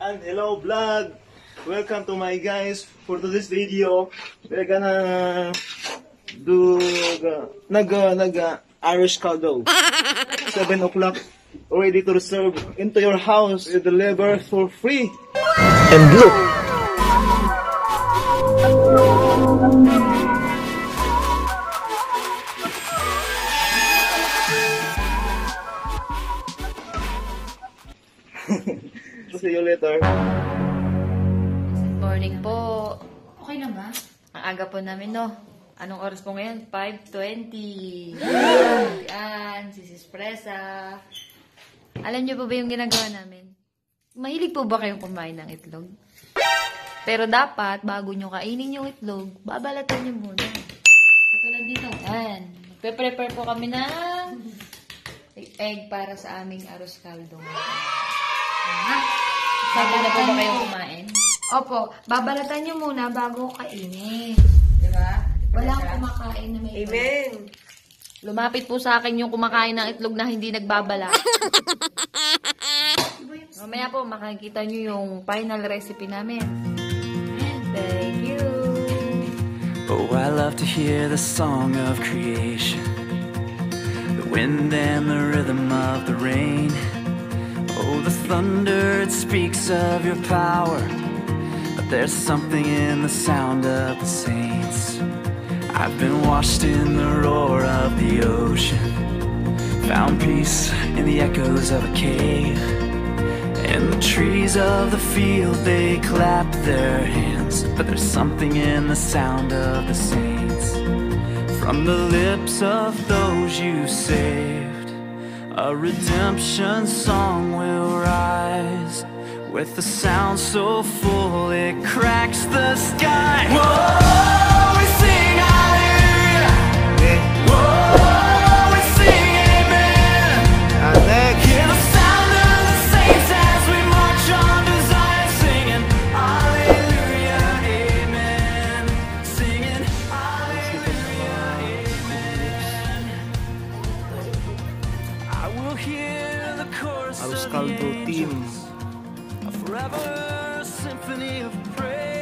And hello vlog! Welcome to my guys. For today's video, we're gonna do Irish caldo. 7 o'clock, ready to serve into your house. You deliver for free. And look! See you later. Good morning po. Okay na ba? Ang aga po namin, no? Anong oras po ngayon? 5:20. Yan, Sis Presa. Alam niyo po ba yung ginagawa namin? Mahilig po ba kayong kumain ng itlog? Pero dapat, bago nyo kainin yung itlog, babalatan nyo muna. Katulad dito. Yan. Prepare po kami ng egg para sa aming arroz caldo. Sabi na po ba kayong kumain? Opo, babalatan nyo muna bago kainin. Diba? Walang kumakain na may Amen! Lumapit po sa akin yung kumakain ng itlog na hindi nagbabalat. Mamaya po, makikita nyo yung final recipe namin. Thank you! Oh, I love to hear the song of creation, the wind and the rhythm of the rain. Oh, the thunder, it speaks of your power, but there's something in the sound of the saints. I've been washed in the roar of the ocean, found peace in the echoes of a cave, and the trees of the field, they clap their hands, but there's something in the sound of the saints. From the lips of those you saved, a redemption song will rise, with a sound so full it cracks the sky. Whoa, we sing hallelujah. Whoa, we sing amen. Hear the sound of the saints as we march on to Zion, singing hallelujah, amen. Singing hallelujah, amen. I will hear the chorus Arroz of caldo the team. angels, a forever symphony of praise.